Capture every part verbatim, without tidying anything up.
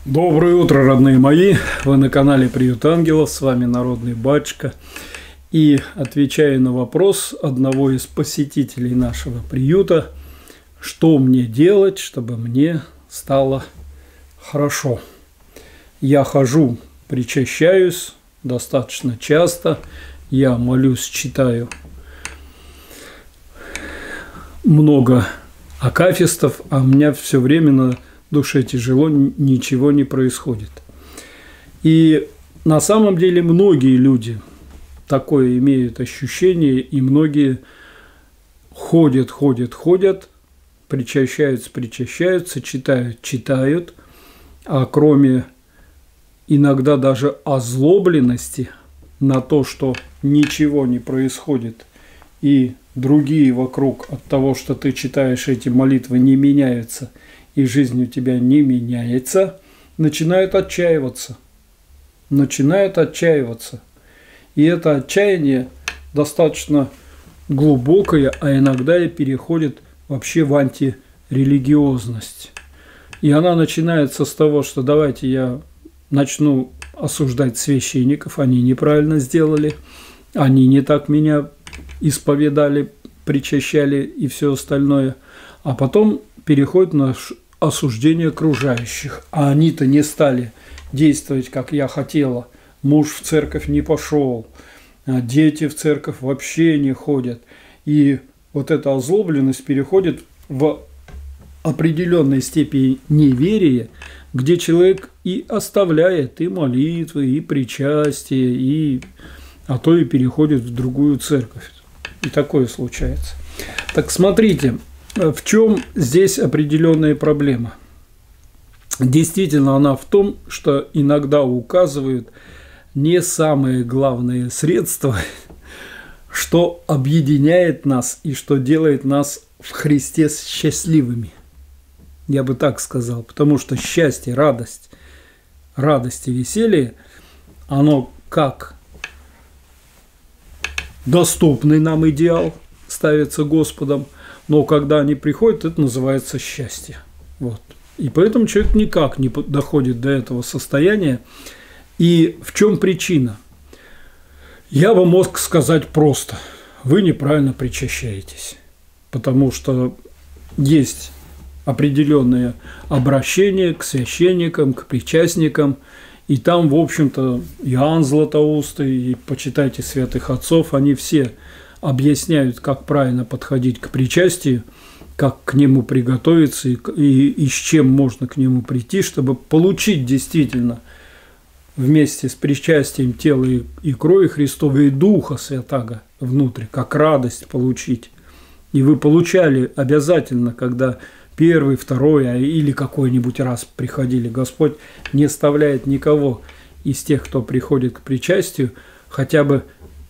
Доброе утро, родные мои! Вы на канале Приют Ангелов, с вами Народный Батюшка. И отвечая на вопрос одного из посетителей нашего приюта, что мне делать, чтобы мне стало хорошо. Я хожу, причащаюсь достаточно часто, я молюсь, читаю много акафистов, а у меня все время на душе тяжело, ничего не происходит. И на самом деле многие люди такое имеют ощущение, и многие ходят, ходят, ходят, причащаются, причащаются, читают, читают, а кроме иногда даже озлобленности на то, что ничего не происходит, и другие вокруг от того, что ты читаешь эти молитвы, не меняются, и жизнь у тебя не меняется, начинают отчаиваться. Начинают отчаиваться. И это отчаяние достаточно глубокое, а иногда и переходит вообще в антирелигиозность. И она начинается с того, что давайте я начну осуждать священников, они неправильно сделали, они не так меня исповедали, причащали и все остальное, а потом переходит на осуждение окружающих. А они-то не стали действовать, как я хотела. Муж в церковь не пошел, дети в церковь вообще не ходят. И вот эта озлобленность переходит в определенной степени неверия, где человек и оставляет и молитвы, и причастие, и, а то и переходит в другую церковь. И такое случается. Так смотрите, в чем здесь определенная проблема? Действительно, она в том, что иногда указывают не самые главные средства, что объединяет нас и что делает нас в Христе счастливыми. Я бы так сказал, потому что счастье, радость, радость и веселье, оно как доступный нам идеал ставится Господом, но когда они приходят, это называется счастье. Вот. И поэтому человек никак не доходит до этого состояния. И в чем причина? Я бы мог сказать просто. Вы неправильно причащаетесь. Потому что есть определенные обращения к священникам, к причастникам. И там, в общем-то, Иоанн Златоустый, и почитайте святых отцов, они все объясняют, как правильно подходить к причастию, как к нему приготовиться и, и, и с чем можно к нему прийти, чтобы получить действительно вместе с причастием тела и, и крови Христовой и Духа Святаго внутрь, как радость получить. И вы получали обязательно, когда первый, второй а или какой-нибудь раз приходили. Господь не оставляет никого из тех, кто приходит к причастию, хотя бы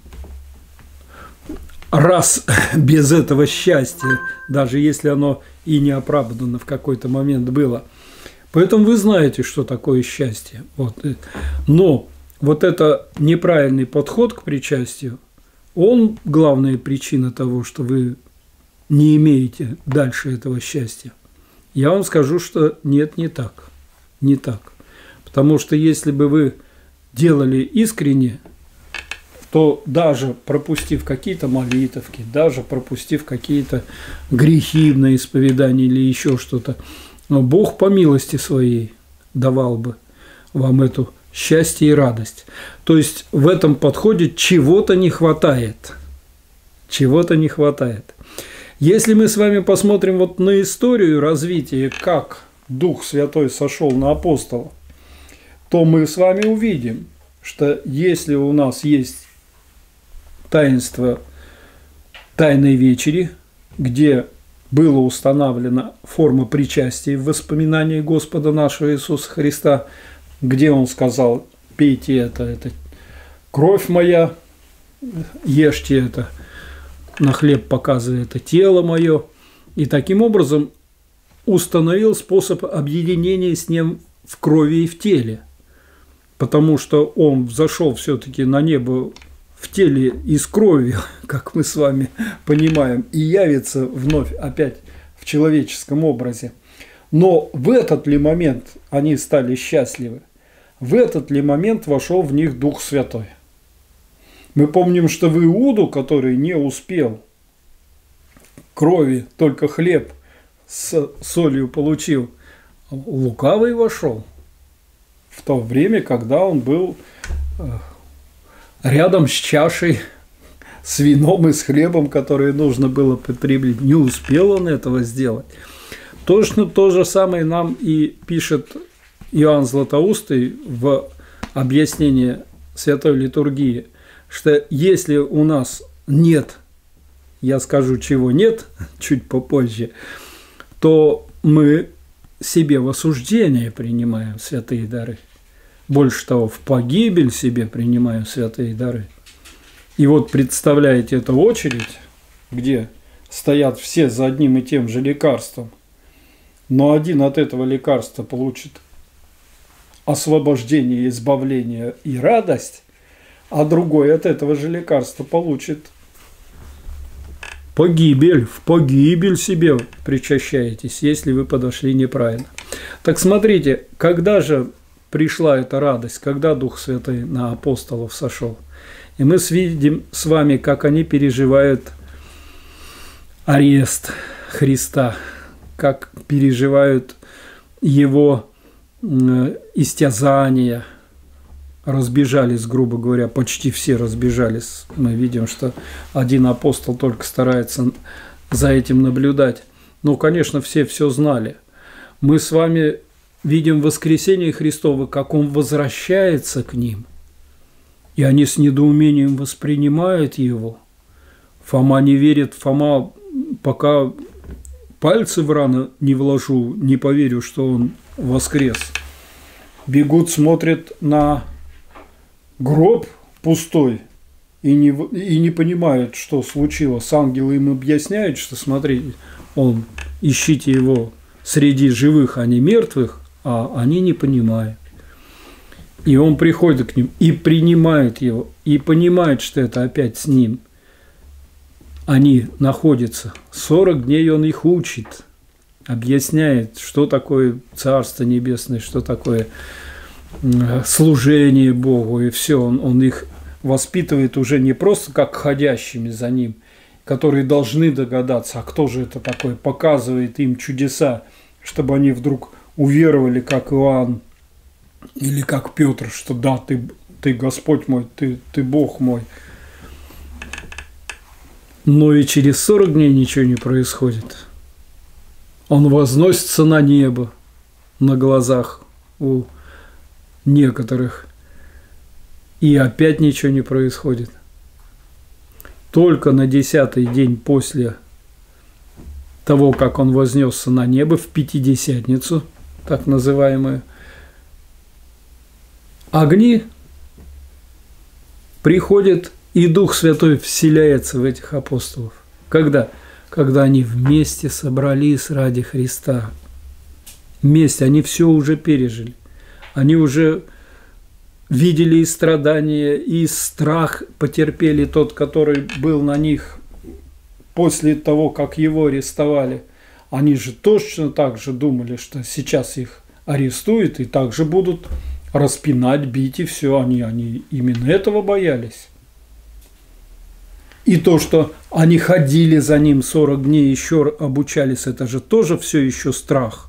раз без этого счастья, даже если оно и не оправдано в какой-то момент было. Поэтому вы знаете, что такое счастье. Вот. Но вот это неправильный подход к причастию, он главная причина того, что вы не имеете дальше этого счастья. Я вам скажу, что нет, не так. Не так. Потому что если бы вы делали искренне, то даже пропустив какие-то молитвки, даже пропустив какие-то грехи на исповедание или еще что-то, но Бог по милости своей давал бы вам эту счастье и радость. То есть в этом подходе чего-то не хватает. Чего-то не хватает. Если мы с вами посмотрим вот на историю развития, как Дух Святой сошел на апостолов, то мы с вами увидим, что если у нас есть таинство Тайной Вечери, где была установлена форма причастия в воспоминании Господа нашего Иисуса Христа, где Он сказал: пейте это, это кровь моя, ешьте это, на хлеб показывая это тело мое, и таким образом установил способ объединения с Ним в крови и в теле, потому что Он взошел все-таки на небо в теле и с кровью, как мы с вами понимаем, и явится вновь опять в человеческом образе. Но в этот ли момент они стали счастливы? В этот ли момент вошел в них Дух Святой? Мы помним, что в Иуду, который не успел крови, только хлеб с солью получил, лукавый вошел в то время, когда он был рядом с чашей, с вином и с хлебом, которые нужно было потреблять. Не успел он этого сделать. Точно то же самое нам и пишет Иоанн Златоустый в объяснении Святой Литургии, что если у нас нет, я скажу, чего нет, чуть попозже, то мы себе в осуждение принимаем святые дары. Больше того, в погибель себе принимаем святые дары. И вот представляете эту очередь, где стоят все за одним и тем же лекарством, но один от этого лекарства получит освобождение, избавление и радость, а другой от этого же лекарства получит погибель. В погибель себе причащаетесь, если вы подошли неправильно. Так смотрите, когда же пришла эта радость, когда Дух Святой на апостолов сошел? И мы видим с вами, как они переживают арест Христа, как переживают Его истязания. Разбежались, грубо говоря, почти все разбежались. Мы видим, что один апостол только старается за этим наблюдать. Но, конечно, все все знали. Мы с вами видим воскресение Христово, как Он возвращается к ним. И они с недоумением воспринимают Его. Фома не верит, Фома, пока пальцы в рану не вложу, не поверю, что Он воскрес. Бегут, смотрят на гроб пустой и не, и не понимают, что случилось. Ангелы им объясняют, что смотрите, он, ищите его среди живых, а не мертвых, а они не понимают. И он приходит к ним и принимает его, и понимает, что это опять с ним. Они находятся. сорок дней он их учит, объясняет, что такое Царство Небесное, что такое служение Богу, и все. Он, он их воспитывает уже не просто как ходящими за ним, которые должны догадаться, а кто же это такой, показывает им чудеса, чтобы они вдруг уверовали, как Иоанн или как Петр, что да, ты, ты Господь мой, ты, ты Бог мой. Но и через сорок дней ничего не происходит. Он возносится на небо на глазах у некоторых, и опять ничего не происходит. Только на десятый день после того, как он вознесся на небо, в Пятидесятницу, так называемую, огни приходят, и Дух Святой вселяется в этих апостолов. Когда? Когда они вместе собрались ради Христа. Вместе, они все уже пережили. Они уже видели и страдания, и страх потерпели тот, который был на них после того, как его арестовали. Они же точно так же думали, что сейчас их арестуют и также будут распинать, бить и все. Они, они именно этого боялись. И то, что они ходили за ним сорок дней, еще обучались, это же тоже все еще страх.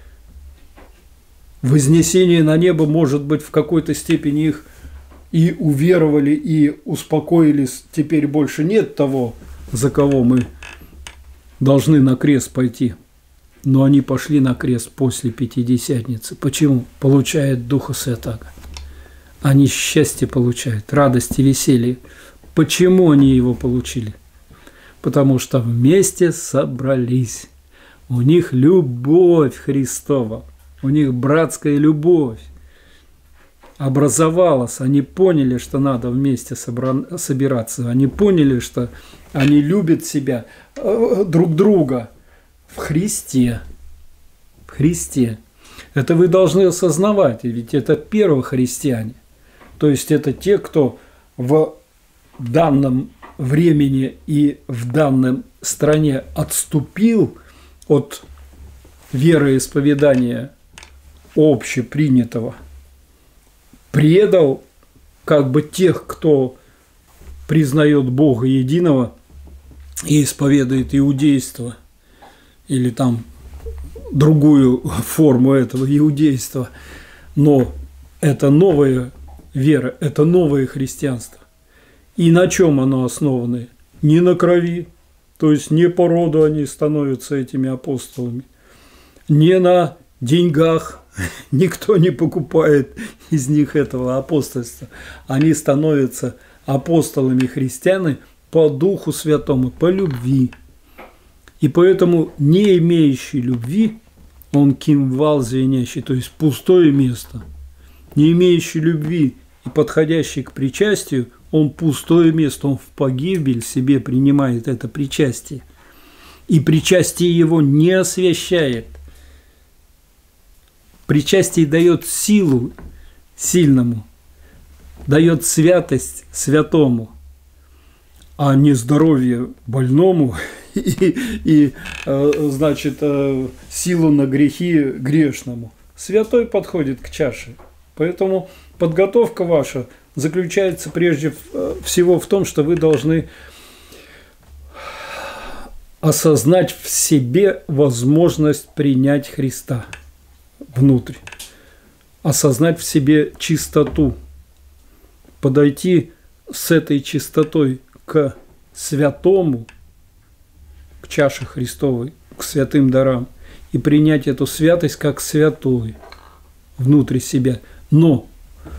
Вознесение на небо, может быть, в какой-то степени их и уверовали, и успокоились. Теперь больше нет того, за кого мы должны на крест пойти. Но они пошли на крест после Пятидесятницы. Почему? Получают Духа Святаго. Они счастье получают, радость и веселье. Почему они его получили? Потому что вместе собрались. У них любовь Христова. У них братская любовь образовалась. Они поняли, что надо вместе собра... собираться. Они поняли, что они любят себя, друг друга в Христе. В Христе. Это вы должны осознавать, ведь это первохристиане. То есть это те, кто в данном времени и в данной стране отступил от вероисповедания общепринятого, предал как бы тех, кто признает Бога единого и исповедует иудейство, или там другую форму этого иудейства. Но это новая вера, это новое христианство. И на чем оно основано? Не на крови, то есть не по роду они становятся этими апостолами, не на деньгах, никто не покупает из них этого апостольства. Они становятся апостолами христианы по Духу Святому, по любви. И поэтому не имеющий любви, он кимвал звенящий, то есть пустое место. Не имеющий любви и подходящий к причастию, он пустое место, он в погибель себе принимает это причастие. И причастие его не освящает. Причастие дает силу сильному, дает святость святому, а не здоровье больному и, и значит, силу на грехи грешному. Святой подходит к чаше. Поэтому подготовка ваша заключается прежде всего в том, что вы должны осознать в себе возможность принять Христа внутрь, осознать в себе чистоту, подойти с этой чистотой к святому, к чаше Христовой, к святым дарам, и принять эту святость как святой внутри себя. Но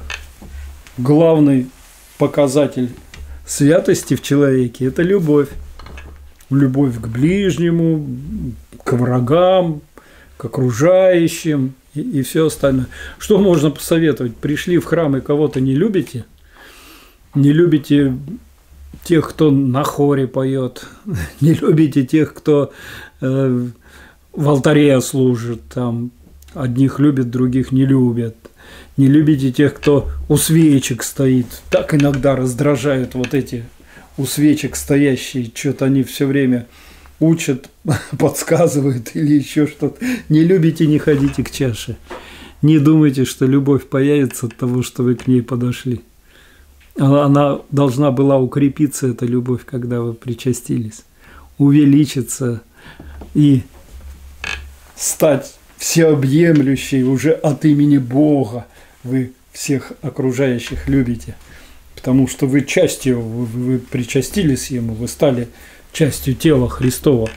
главный показатель святости в человеке – это любовь. Любовь к ближнему, к врагам, к окружающим и, и все остальное. Что можно посоветовать? Пришли в храм и кого-то не любите? Не любите тех, кто на хоре поет, не любите тех, кто э, в алтаре служит, там, одних любят, других не любят. Не любите тех, кто у свечек стоит. Так иногда раздражают вот эти у свечек стоящие. Что-то они все время учат, подсказывают или еще что-то. Не любите, не ходите к чаше. Не думайте, что любовь появится от того, что вы к ней подошли. Она должна была укрепиться, эта любовь, когда вы причастились. Увеличиться и стать всеобъемлющей уже от имени Бога. Вы всех окружающих любите, потому что вы частью, вы, вы причастились Ему, вы стали частью тела Христова.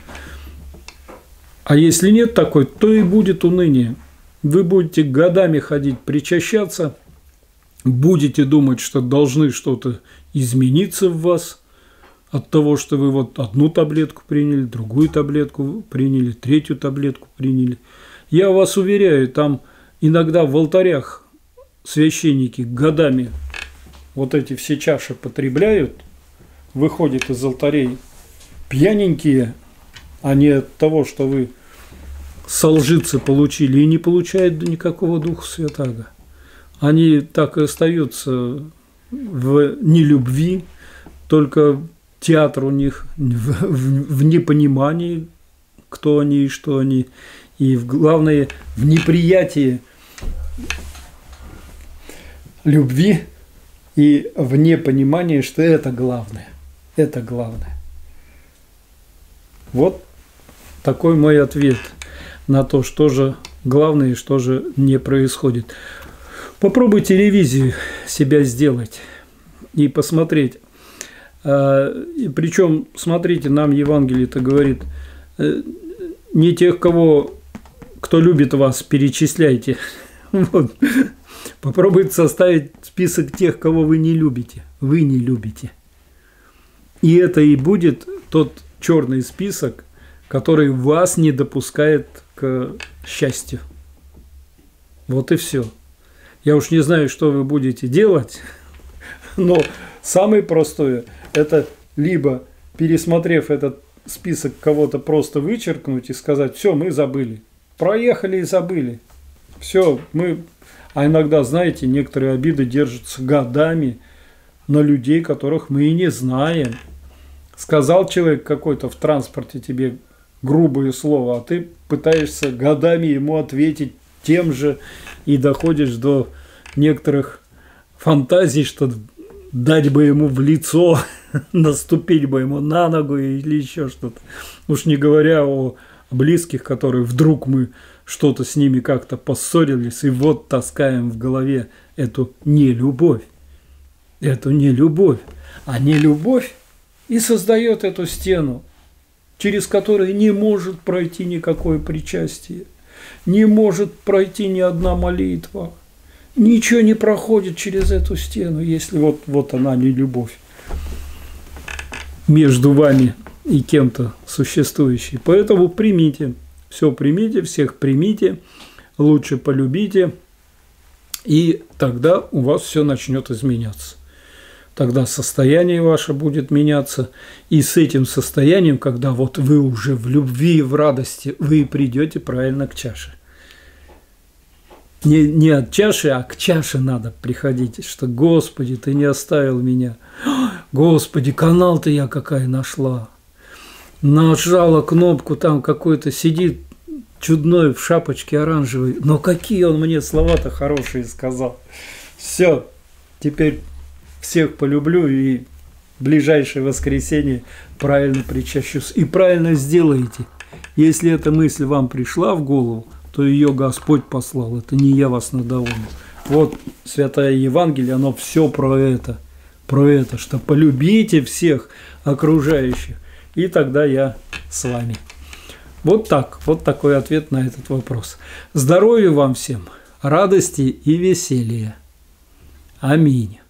А если нет такой, то и будет уныние. Вы будете годами ходить, причащаться, будете думать, что должны что-то измениться в вас от того, что вы вот одну таблетку приняли, другую таблетку приняли, третью таблетку приняли. Я вас уверяю, там иногда в алтарях священники годами вот эти все чаши потребляют, выходят из алтарей пьяненькие, а не от того, что вы солжицы получили, и не получают никакого Духа Святаго. Они так и остаются в нелюбви, только театр у них в, в, в непонимании, кто они и что они, и в, главное, в неприятии любви и в непонимании, что это главное. Это главное. Вот такой мой ответ на то, что же главное и что же не происходит. Попробуйте ревизию себя сделать и посмотреть. Причем, смотрите, нам Евангелие-то говорит, не тех, кого, кто любит вас, перечисляйте. Вот. Попробуйте составить список тех, кого вы не любите. Вы не любите. И это и будет тот черный список, который вас не допускает к счастью. Вот и все. Я уж не знаю, что вы будете делать, но самое простое – это либо, пересмотрев этот список, кого-то просто вычеркнуть и сказать: все, мы забыли. Проехали и забыли. Все, мы... А иногда, знаете, некоторые обиды держатся годами на людей, которых мы и не знаем. Сказал человек какой-то в транспорте тебе грубое слово, а ты пытаешься годами ему ответить тем же и доходишь до некоторых фантазий, что дать бы ему в лицо, наступить бы ему на ногу или еще что-то. Уж не говоря о близких, которые вдруг мы что-то с ними как-то поссорились, и вот таскаем в голове эту нелюбовь. Эту нелюбовь. А нелюбовь и создает эту стену, через которую не может пройти никакое причастие, не может пройти ни одна молитва. Ничего не проходит через эту стену, если вот, вот она нелюбовь между вами и кем-то существующей. Поэтому примите, все примите, всех примите, лучше полюбите, и тогда у вас все начнет изменяться. Тогда состояние ваше будет меняться, и с этим состоянием, когда вот вы уже в любви и в радости, вы придете правильно к чаше. Не, не от чаши, а к чаше надо приходить, что «Господи, Ты не оставил меня». «Господи, канал-то я какая нашла». Нажала кнопку, там какой-то сидит чудной в шапочке оранжевой. Но какие он мне слова-то хорошие сказал. Все, теперь всех полюблю и в ближайшее воскресенье правильно причащусь. И правильно сделаете. Если эта мысль вам пришла в голову, то ее Господь послал. Это не я вас надоумил. Вот Святое Евангелие, оно все про это. Про это, что полюбите всех окружающих. И тогда я с вами. Вот так. Вот такой ответ на этот вопрос. Здоровья вам всем, радости и веселья. Аминь.